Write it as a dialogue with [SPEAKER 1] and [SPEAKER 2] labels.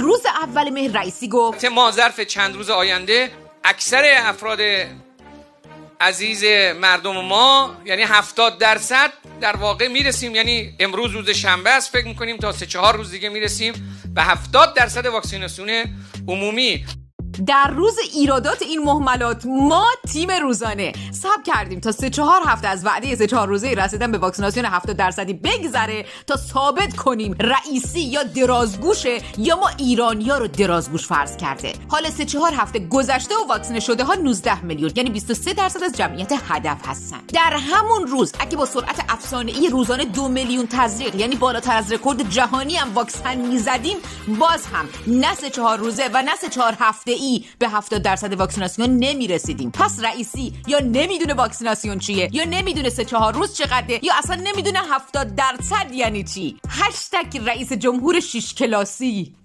[SPEAKER 1] روز اول مهر رئیسی گفت
[SPEAKER 2] ما ظرف چند روز آینده اکثر افراد عزیز مردم ما یعنی 70% در واقع میرسیم، یعنی امروز روز شنبه است، فکر میکنیم تا 3-4 روز دیگه میرسیم به 70% واکسیناسیون عمومی.
[SPEAKER 1] در روز ایرادات این مهملات ما تیم روزانه صبر کردیم تا 3-4 هفته از وعده 3-4 روزه رسیدن به واکسیناسیون 70% بگذره تا ثابت کنیم رئیسی یا درازگوشه یا ما ایرانی‌ها رو درازگوش فرض کرده. حالا 3-4 هفته گذشته و واکسینه شده ها 19 میلیون، یعنی 23% از جمعیت هدف هستن. در همون روز اگه با سرعت افسانه‌ای روزانه 2 میلیون تزریق، یعنی بالاتر از رکورد جهانی هم واکسن میزدیم، باز هم نه 3-4 روزه و نه 3-4 هفته به 70% واکسیناسیون نمیرسیدیم. پس رئیسی یا نمیدونه واکسیناسیون چیه، یا نمیدونه 3-4 روز چقدره، یا اصلا نمیدونه 70% یعنی چی. هشتگ رئیس جمهور 6 کلاسی.